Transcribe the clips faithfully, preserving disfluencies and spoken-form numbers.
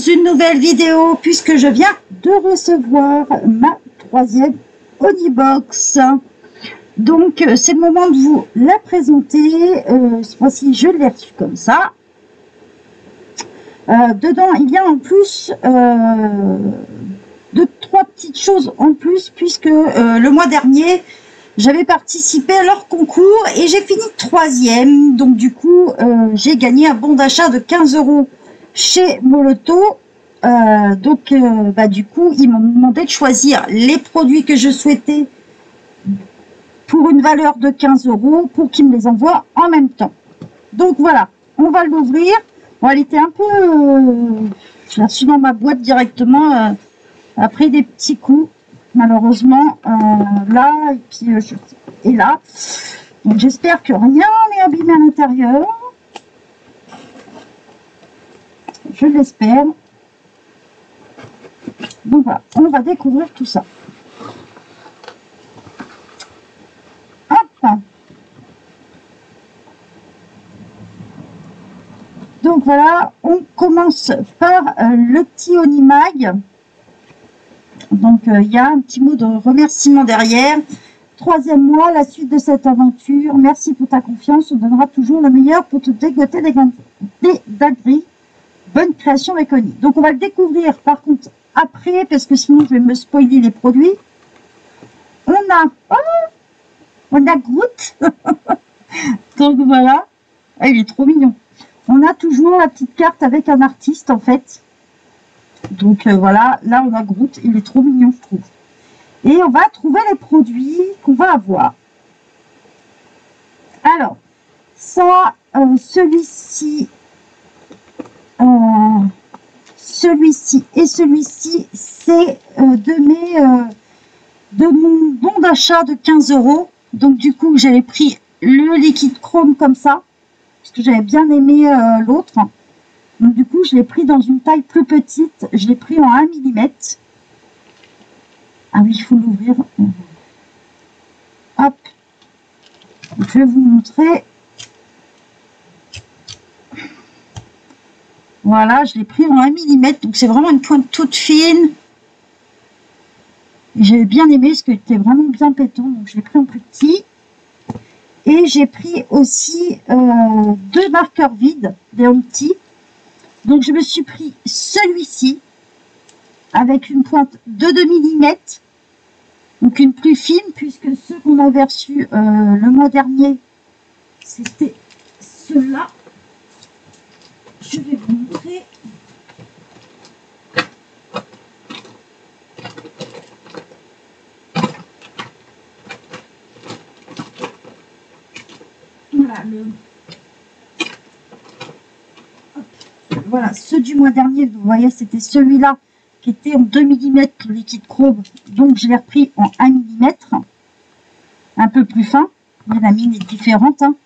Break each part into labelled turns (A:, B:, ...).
A: une nouvelle vidéo puisque je viens de recevoir ma troisième Onibox. Donc c'est le moment de vous la présenter. Euh, ce mois-ci je l'ai reçue comme ça. Euh, dedans il y a en plus euh, deux trois petites choses en plus puisque euh, le mois dernier j'avais participé à leur concours et j'ai fini troisième. Donc du coup euh, j'ai gagné un bon d'achat de quinze euros chez Moloto. Euh, donc euh, bah, du coup ils m'ont demandé de choisir les produits que je souhaitais pour une valeur de quinze euros pour qu'ils me les envoient en même temps. Donc voilà, on va l'ouvrir. Bon, elle était un peu euh, je l'ai reçue dans ma boîte directement euh, après des petits coups malheureusement euh, là et puis euh, je, et là. Donc j'espère que rien n'est abîmé à l'intérieur. Je l'espère. Donc voilà, on va découvrir tout ça. Hop. Donc voilà, on commence par euh, le petit Onimag. Donc il euh, y a un petit mot de remerciement derrière. Troisième mois, la suite de cette aventure. Merci pour ta confiance. On donnera toujours le meilleur pour te dégoter des, des dagris. Bonne création avec Oni. Donc on va le découvrir par contre après parce que sinon je vais me spoiler les produits. On a oh, on a Groot. Donc voilà, ah, il est trop mignon. On a toujours la petite carte avec un artiste en fait. Donc euh, voilà, là on a Groot, il est trop mignon je trouve. Et on va trouver les produits qu'on va avoir. Alors, ça, euh, celui-ci, euh, celui-ci et celui-ci, c'est euh, de mes, euh, de mon bon d'achat de quinze euros. Donc du coup, j'avais pris le liquide chrome comme ça, parce que j'avais bien aimé euh, l'autre. Donc du coup, je l'ai pris dans une taille plus petite. Je l'ai pris en un millimètre. Ah oui, il faut l'ouvrir. Hop. Je vais vous montrer. Voilà, je l'ai pris en un millimètre. Donc c'est vraiment une pointe toute fine. J'ai bien aimé parce qu'il était vraiment bien pétant. Donc je l'ai pris en plus petit. Et j'ai pris aussi euh, deux marqueurs vides, des petits. Donc je me suis pris celui-ci avec une pointe de deux millimètres, donc une plus fine, puisque ceux qu'on avait reçus euh, le mois dernier, c'était ceux-là. Je vais vous montrer. Voilà, le... Voilà, ceux du mois dernier, vous voyez, c'était celui-là qui était en deux millimètres, le liquide chrome. Donc, je l'ai repris en un millimètre, un peu plus fin. Mais la mine est différente. Hein.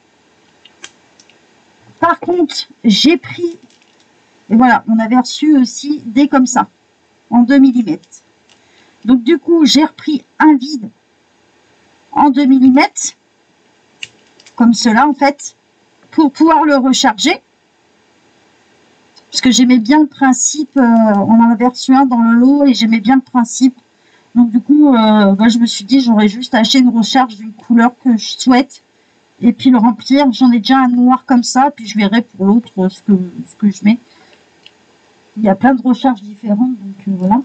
A: Par contre, j'ai pris, et voilà, on avait reçu aussi des comme ça, en deux millimètres. Donc, du coup, j'ai repris un vide en deux millimètres, comme cela, en fait, pour pouvoir le recharger. Parce que j'aimais bien le principe, euh, on en avait reçu un dans le lot et j'aimais bien le principe. Donc du coup, euh, moi, je me suis dit, j'aurais juste acheté une recharge d'une couleur que je souhaite. Et puis le remplir, j'en ai déjà un noir comme ça, puis je verrai pour l'autre ce que, ce que je mets. Il y a plein de recharges différentes, donc euh, voilà.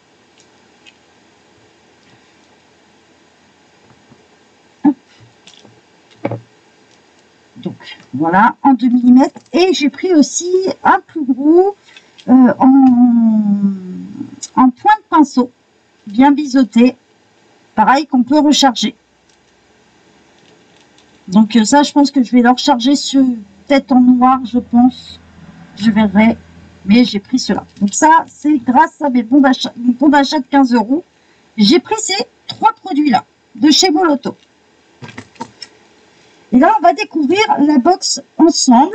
A: Donc voilà, en deux millimètres. Et j'ai pris aussi un plus gros euh, en, en point de pinceau, bien biseauté. Pareil qu'on peut recharger. Donc ça, je pense que je vais le recharger sur peut-être en noir, je pense. Je verrai. Mais j'ai pris cela. Donc ça, c'est grâce à mes bons d'achat, mon bon d'achat de quinze euros. J'ai pris ces trois produits-là de chez Moloto. Et là, on va découvrir la box ensemble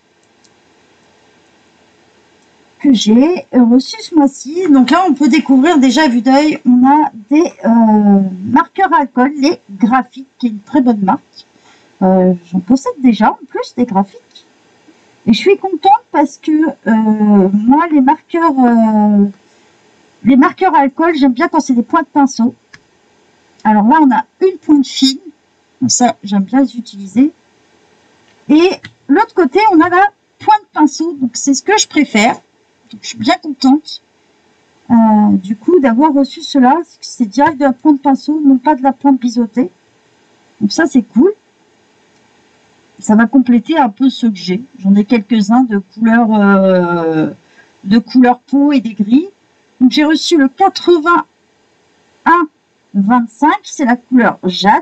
A: que j'ai reçue ce mois-ci. Donc là, on peut découvrir déjà, vue d'œil, on a des euh, marqueurs à alcool, les graphiques, qui est une très bonne marque. Euh, J'en possède déjà, en plus, des graphiques. Et je suis contente parce que euh, moi, les marqueurs, euh, les marqueurs à alcool, j'aime bien quand c'est des points de pinceau. Alors là, on a une pointe fine. Ça, j'aime bien les utiliser. Et l'autre côté, on a la pointe pinceau. Donc, c'est ce que je préfère. Donc, je suis bien contente. Euh, du coup, d'avoir reçu cela. C'est direct de la pointe pinceau, non pas de la pointe biseautée. Donc, ça, c'est cool. Ça va compléter un peu ceux que j'ai. J'en ai quelques-uns de couleur, euh, de couleur peau et des gris. Donc, j'ai reçu le quatre-vingt-un vingt-cinq. C'est la couleur jade.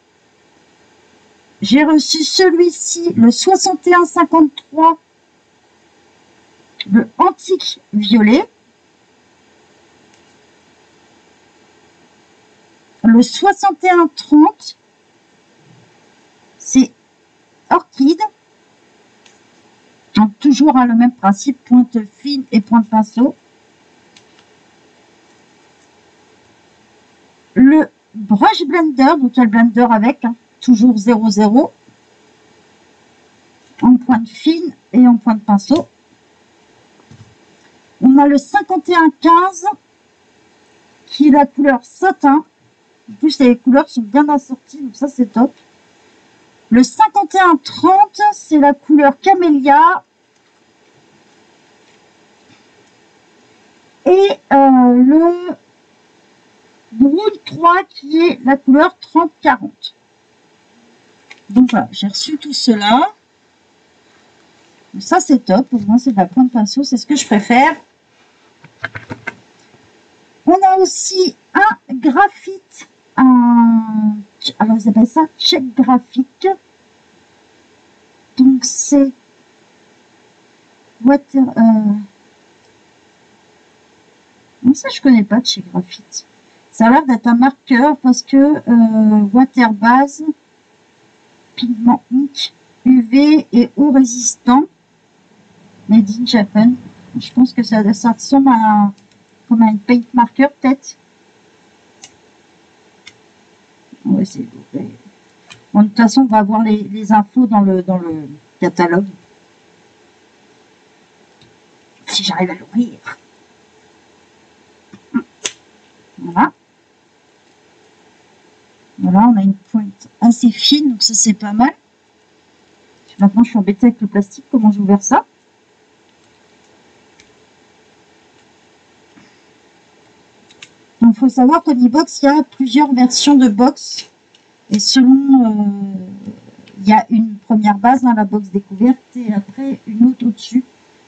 A: J'ai reçu celui-ci, le soixante et un cinquante-trois, le antique violet. Le soixante et un trente, c'est orchide. Donc, toujours hein, le même principe, pointe fine et pointe pinceau. Le brush blender, donc il y a le blender avec, hein, toujours zéro zéro, en pointe fine et en pointe pinceau. On a le cinquante et un quinze, qui est la couleur satin. En plus, les couleurs sont bien assorties, donc ça, c'est top. Le cinquante et un trente, c'est la couleur camélia. Et euh, le Brown trois, qui est la couleur trente quarante. Donc voilà, j'ai reçu tout cela. Donc ça, c'est top. Pour moi, c'est de la pointe pinceau, c'est ce que je préfère. On a aussi un graphite. Un, alors, ils appellent ça check graphique. Donc, c'est water. Euh, non, ça, je connais pas de check graphite. Ça a l'air d'être un marqueur parce que euh, water base, pigment ink, U V et eau résistant. Made in Japan. Je pense que ça, ça ressemble à un, comme à une paint marker, peut-être. On va essayer d'ouvrir. Bon, de toute façon, on va avoir les, les infos dans le, dans le catalogue. Si j'arrive à l'ouvrir. Voilà. Voilà, on a une pointe assez fine, donc ça, c'est pas mal. Maintenant, je suis embêtée avec le plastique. Comment j'ai ouvert ça? Il faut savoir qu'Onibox, il y a plusieurs versions de box. Et selon, euh, il y a une première base dans la box découverte et après une autre au-dessus.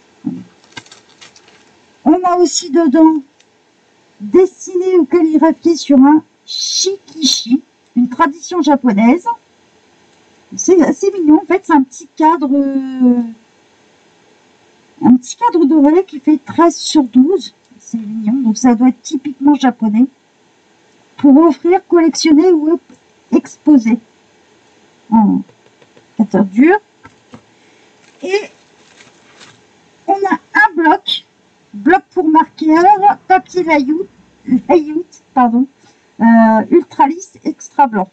A: On a aussi dedans dessiné ou calligraphié sur un shikishi, une tradition japonaise. C'est assez mignon. En fait, c'est un petit cadre, euh, un petit cadre doré qui fait treize sur douze. C'est mignon, donc ça doit être typiquement japonais. Pour offrir, collectionner ou exposer. En cutter dur. Et on a un bloc. Bloc pour marqueur, papier layout, layout pardon, euh, ultra lisse extra blanc.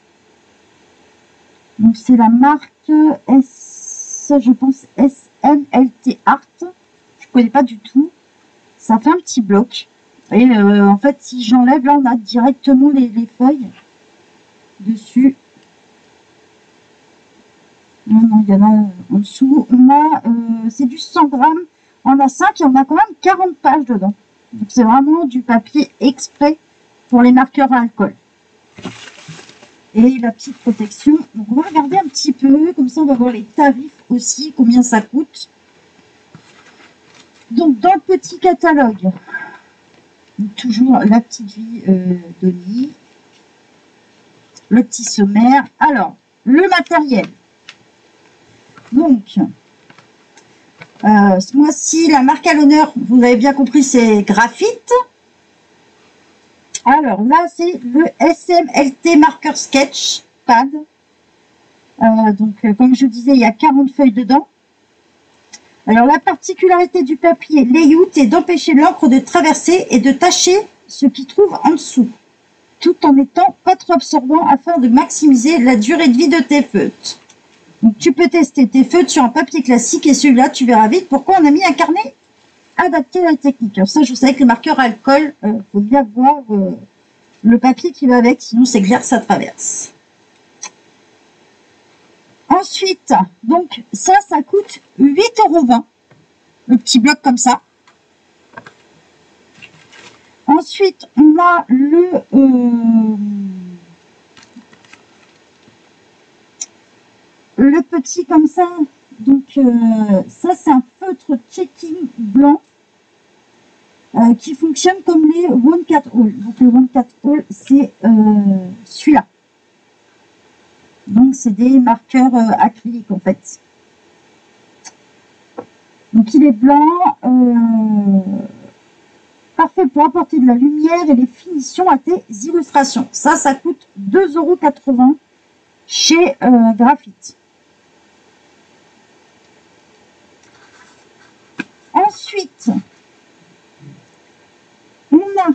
A: Donc c'est la marque S, je pense S M L T Art. Je connais pas du tout. Ça fait un petit bloc. Et euh, en fait, si j'enlève, là, on a directement les, les feuilles dessus. Non, non, il y en a en dessous. On a, euh, c'est du cent grammes. On a cinq et on a quand même quarante pages dedans. Donc, c'est vraiment du papier exprès pour les marqueurs à alcool. Et la petite protection. Donc, on va regarder un petit peu. Comme ça, on va voir les tarifs aussi, combien ça coûte. Donc, dans le petit catalogue, toujours la petite vie euh, d'Oni, le petit sommaire. Alors, le matériel. Donc, euh, ce mois-ci, la marque à l'honneur, vous avez bien compris, c'est Graphite. Alors là, c'est le S M L T Marker Sketch Pad. Euh, donc, euh, comme je vous disais, il y a quarante feuilles dedans. Alors, la particularité du papier layout est d'empêcher l'encre de traverser et de tacher ce qui trouve en dessous, tout en étant pas trop absorbant afin de maximiser la durée de vie de tes feutres. Donc tu peux tester tes feutres sur un papier classique et celui-là, tu verras vite pourquoi on a mis un carnet adapté à la technique. Alors ça, je savais que les marqueurs alcool, il euh, faut bien voir euh, le papier qui va avec, sinon c'est clair, ça traverse. Ensuite, donc ça, ça coûte huit euros vingt. Le petit bloc comme ça. Ensuite, on a le... Euh, le petit comme ça. Donc, euh, ça, c'est un feutre checking blanc euh, qui fonctionne comme les One Cat All. Donc, le One Cat All, c'est euh, celui-là. Donc, c'est des marqueurs euh, acryliques, en fait. Donc, il est blanc. Euh, parfait pour apporter de la lumière et des finitions à tes illustrations. Ça, ça coûte deux euros quatre-vingts chez euh, Graphite. Ensuite, on a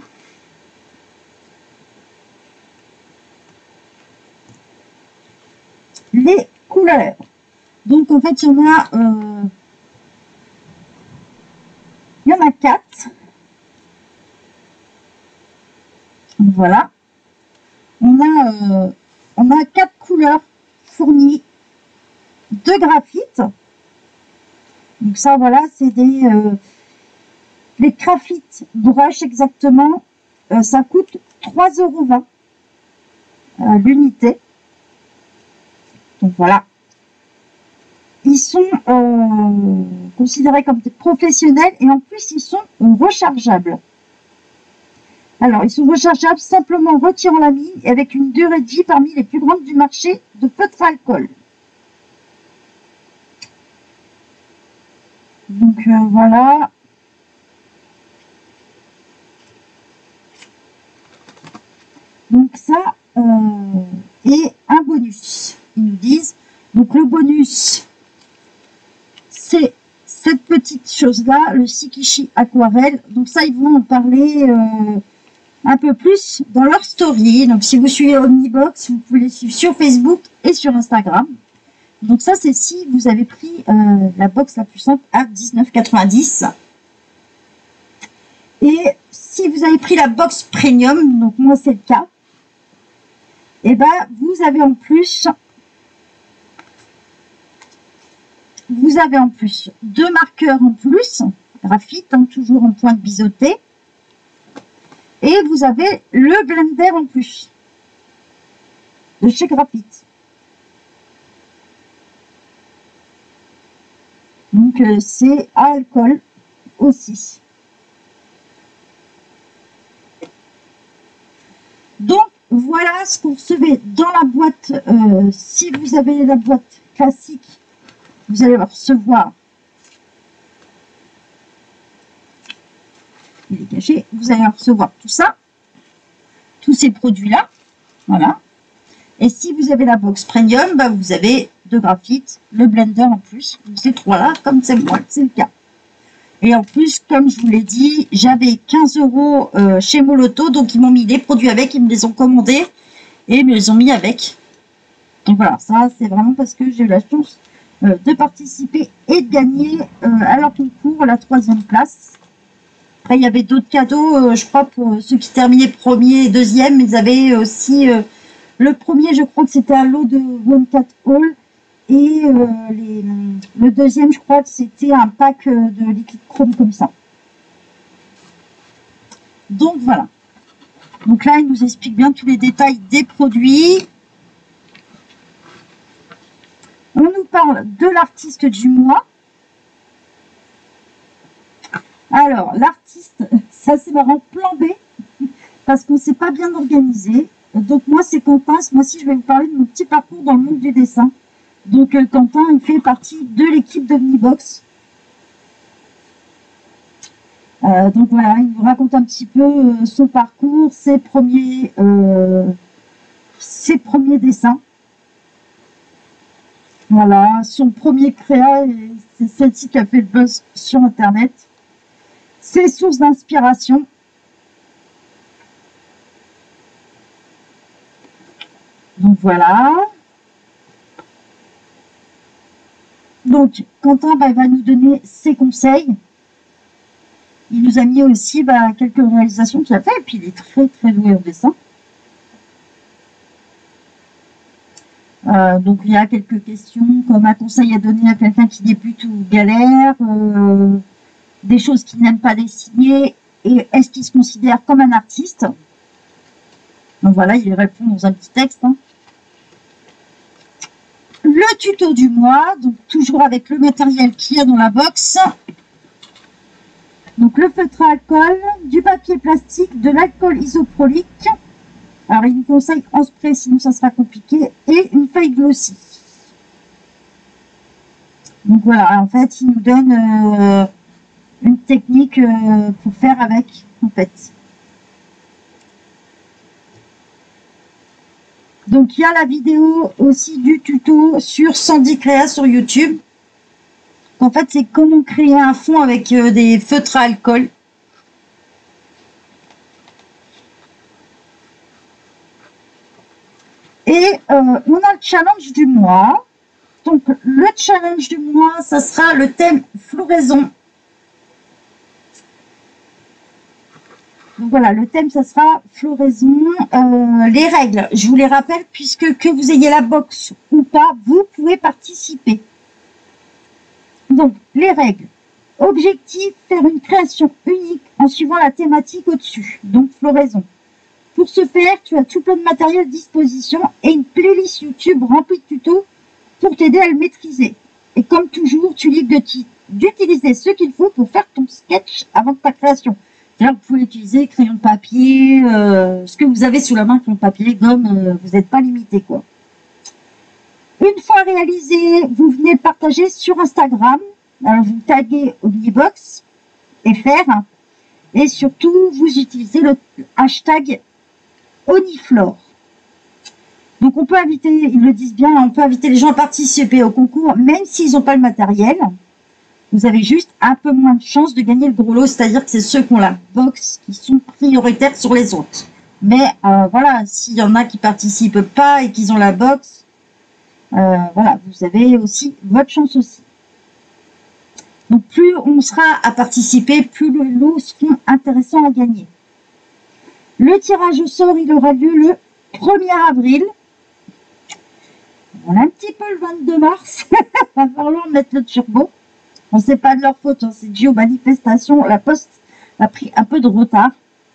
A: les couleurs. Donc, en fait, il y en a, euh, il y en a quatre. Voilà. On a, euh, on a quatre couleurs fournies de graphite. Donc ça, voilà, c'est des euh, les graphite brush exactement. Euh, ça coûte trois euros vingt euh, l'unité. Donc voilà. Ils sont euh, considérés comme des professionnels et en plus, ils sont rechargeables. Alors, ils sont rechargeables simplement en retirant la mine et avec une durée de vie parmi les plus grandes du marché de feutres à alcool. Donc, euh, voilà. Donc, ça euh, est un bonus, ils nous disent. Donc, le bonus, c'est cette petite chose-là, le Shikishi Aquarelle. Donc, ça, ils vont en parler... Euh, un peu plus dans leur story. Donc, si vous suivez Omnibox, vous pouvez les suivre sur Facebook et sur Instagram. Donc, ça, c'est si vous avez pris euh, la box la plus simple à dix-neuf quatre-vingt-dix. Et si vous avez pris la box premium, donc moi, c'est le cas, et ben, vous avez en plus, vous avez en plus deux marqueurs en plus, graphite, hein, toujours en pointe biseautée. Et vous avez le blender en plus de chez Graphite. Donc euh, c'est à alcool aussi. Donc voilà ce qu'on recevait dans la boîte. Euh, si vous avez la boîte classique, vous allez recevoir. Il est caché, vous allez recevoir tout ça, tous ces produits-là, voilà. Et si vous avez la box premium, bah vous avez de graphite, le blender en plus, ces trois-là, comme c'est moi, c'est le cas. Et en plus, comme je vous l'ai dit, j'avais quinze euros euh, chez Moloto, donc ils m'ont mis les produits avec, ils me les ont commandés et ils me les ont mis avec. Donc voilà, ça c'est vraiment parce que j'ai eu la chance euh, de participer et de gagner euh, à leur concours la troisième place. Après, il y avait d'autres cadeaux, euh, je crois, pour ceux qui terminaient premier et deuxième. Ils avaient aussi euh, le premier, je crois que c'était un lot de One Cat All. Et euh, les, le deuxième, je crois que c'était un pack de liquide chrome comme ça. Donc voilà. Donc là, il nous explique bien tous les détails des produits. On nous parle de l'artiste du mois. Alors, l'artiste, ça c'est marrant, plan B, parce qu'on ne s'est pas bien organisé. Donc moi, c'est Quentin. Ce mois-ci, je vais vous parler de mon petit parcours dans le monde du dessin. Donc euh, Quentin, il fait partie de l'équipe d'Omnibox. Euh, donc voilà, il nous raconte un petit peu euh, son parcours, ses premiers, euh, ses premiers dessins. Voilà, son premier créa, c'est celle-ci qui a fait le buzz sur Internet. Ses sources d'inspiration. Donc voilà. Donc, Quentin bah, va nous donner ses conseils. Il nous a mis aussi bah, quelques réalisations qu'il a fait, et puis il est très très doué en dessin. Euh, donc il y a quelques questions comme un conseil à donner à quelqu'un qui débute ou galère, euh, des choses qu'il n'aime pas dessiner, et est-ce qu'il se considère comme un artiste? Donc voilà, il répond dans un petit texte. Hein. Le tuto du mois, donc toujours avec le matériel qu'il y a dans la box. Donc le feutre à alcool, du papier plastique, de l'alcool isopropylique. Alors il nous conseille en spray, sinon ça sera compliqué, et une feuille glossy. Donc voilà, en fait, il nous donne euh, une technique euh, pour faire avec, en fait. Donc il y a la vidéo aussi du tuto sur Sandy Créa sur YouTube. En fait, c'est comment créer un fond avec euh, des feutres à alcool. Et euh, on a le challenge du mois. Donc le challenge du mois, ça sera le thème floraison. Donc voilà, le thème, ça sera floraison. Euh, les règles, je vous les rappelle, puisque que vous ayez la box ou pas, vous pouvez participer. Donc, les règles. Objectif, faire une création unique en suivant la thématique au-dessus. Donc, floraison. Pour ce faire, tu as tout plein de matériel à disposition et une playlist YouTube remplie de tutos pour t'aider à le maîtriser. Et comme toujours, tu livres d'utiliser ce qu'il faut pour faire ton sketch avant ta création. Là, vous pouvez utiliser crayon de papier, euh, ce que vous avez sous la main, crayon de papier, gomme, euh, vous n'êtes pas limité, quoi. Une fois réalisé, vous venez le partager sur Instagram. Alors, vous taguez Omnibox F R et surtout, vous utilisez le hashtag Oniflore. Donc, on peut inviter, ils le disent bien, on peut inviter les gens à participer au concours, même s'ils n'ont pas le matériel. Vous avez juste un peu moins de chances de gagner le gros lot, c'est-à-dire que c'est ceux qui ont la box qui sont prioritaires sur les autres. Mais euh, voilà, s'il y en a qui participent pas et qu'ils ont la box, euh, voilà, vous avez aussi votre chance aussi. Donc plus on sera à participer, plus les lots seront intéressants à gagner. Le tirage au sort, il aura lieu le premier avril. On a un petit peu le vingt-deux mars, il va falloir mettre le turbo. On ne sait pas de leur faute, hein. C'est dû aux manifestations. La Poste a pris un peu de retard.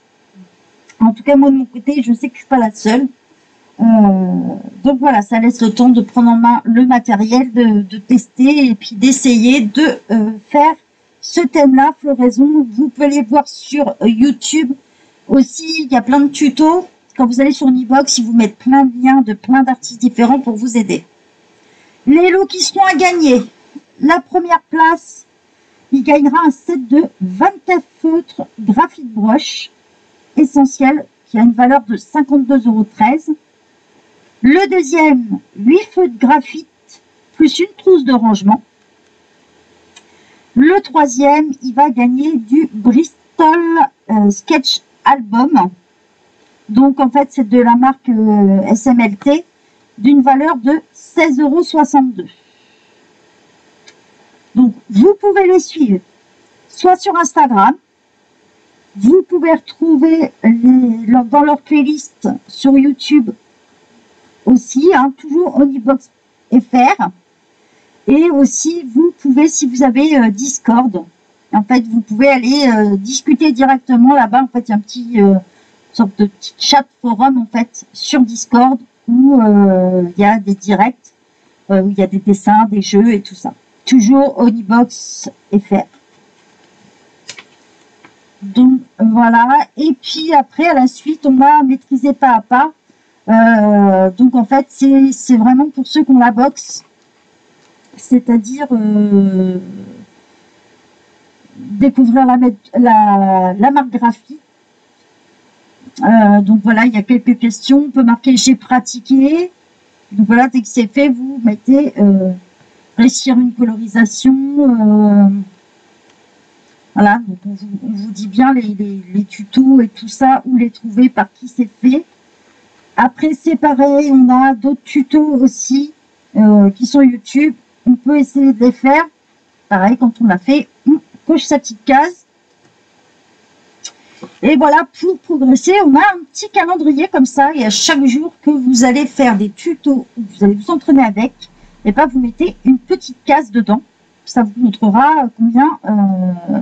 A: En tout cas, moi de mon côté, je sais que je ne suis pas la seule. Euh, donc voilà, ça laisse le temps de prendre en main le matériel, de, de tester et puis d'essayer de euh, faire ce thème-là, floraison. Vous pouvez les voir sur euh, YouTube. Aussi, il y a plein de tutos. Quand vous allez sur Omnibox, ils vous mettent plein de liens de plein d'artistes différents pour vous aider. Les lots qui seront à gagner. La première place, il gagnera un set de vingt-quatre feutres graphite broche essentiel qui a une valeur de cinquante-deux euros treize. Le deuxième, huit feutres graphite plus une trousse de rangement. Le troisième, il va gagner du Bristol euh, Sketch Album. Donc en fait, c'est de la marque euh, S M L T d'une valeur de seize euros soixante-deux. Donc, vous pouvez les suivre soit sur Instagram, vous pouvez retrouver les, dans leur playlist sur YouTube aussi, hein, toujours Omnibox F R. Et aussi, vous pouvez, si vous avez euh, Discord, en fait, vous pouvez aller euh, discuter directement là-bas. En fait, il y a un petit euh, sorte de petit chat forum en fait sur Discord où euh, il y a des directs, euh, où il y a des dessins, des jeux et tout ça. Toujours Omnibox F R. Donc voilà. Et puis après, à la suite, on va maîtriser pas à pas. Euh, donc en fait, c'est vraiment pour ceux qui ont la box. C'est-à-dire euh, découvrir la, la, la marque graphique. Euh, donc voilà, il y a quelques questions. On peut marquer j'ai pratiqué. Donc voilà, dès que c'est fait, vous mettez euh, réussir une colorisation. Euh, voilà, donc on vous, on vous dit bien les, les, les tutos et tout ça, où les trouver, par qui c'est fait. Après, c'est pareil, on a d'autres tutos aussi euh, qui sont YouTube. On peut essayer de les faire. Pareil, quand on l'a fait, on coche sa petite case. Et voilà, pour progresser, on a un petit calendrier comme ça. Et à chaque jour que vous allez faire des tutos, ou vous allez vous entraîner avec, et ben vous mettez une petite case dedans. Ça vous montrera combien, euh,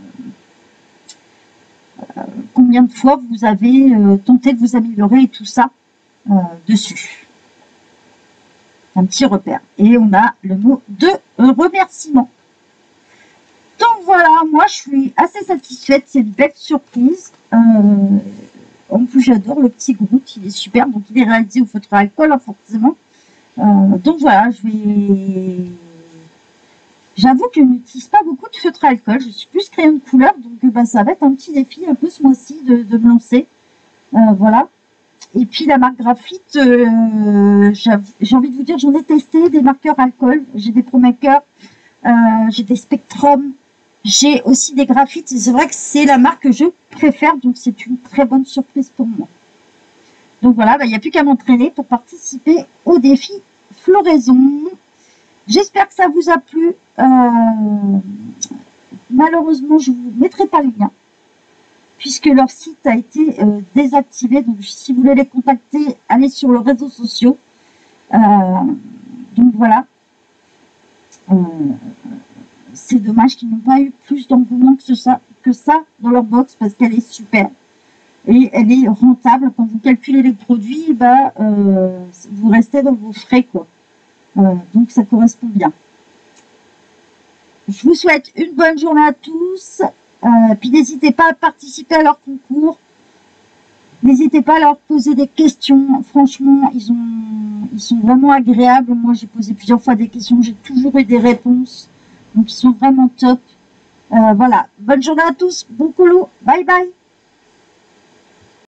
A: euh, combien de fois vous avez euh, tenté de vous améliorer et tout ça euh, dessus. Un petit repère. Et on a le mot de remerciement. Donc voilà, moi je suis assez satisfaite, c'est une belle surprise. Euh, en plus j'adore le petit Groot, il est super, donc il est réalisé au feutre à alcool hein, forcément. Euh, donc voilà, je vais... J'avoue que je n'utilise pas beaucoup de feutre à alcool, je suis plus crayon de couleur, donc bah, ça va être un petit défi un peu ce mois-ci de, de me lancer. Euh, voilà. Et puis la marque graphite, euh, j'ai envie de vous dire, j'en ai testé des marqueurs alcool, j'ai des Pro Maker, euh, j'ai des Spectrum. J'ai aussi des graphites et c'est vrai que c'est la marque que je préfère, donc c'est une très bonne surprise pour moi. Donc voilà, il n'y a plus qu'à m'entraîner pour participer au défi floraison. J'espère que ça vous a plu. Euh, malheureusement, je ne vous mettrai pas le lien puisque leur site a été euh, désactivé. Donc si vous voulez les contacter, allez sur leurs réseaux sociaux. Euh, donc voilà. Euh, C'est dommage qu'ils n'ont pas eu plus d'engouement que ça, que ça dans leur box parce qu'elle est super. Et elle est rentable. Quand vous calculez les produits, bah, euh, vous restez dans vos frais, quoi. Euh, donc ça correspond bien. Je vous souhaite une bonne journée à tous. Euh, puis n'hésitez pas à participer à leur concours. N'hésitez pas à leur poser des questions. Franchement, ils, ont, ils sont vraiment agréables. Moi, j'ai posé plusieurs fois des questions. J'ai toujours eu des réponses. Donc, ils sont vraiment top. Euh, voilà. Bonne journée à tous. Bon colo. Bye bye.